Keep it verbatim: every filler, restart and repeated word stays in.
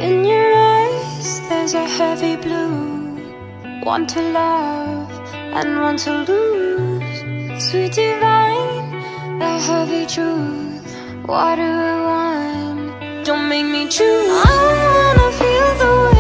In your eyes there's a heavy blue, one to love and one to lose. Sweet divine, the heavy truth, water or wine, don't make me choose. I wanna feel the way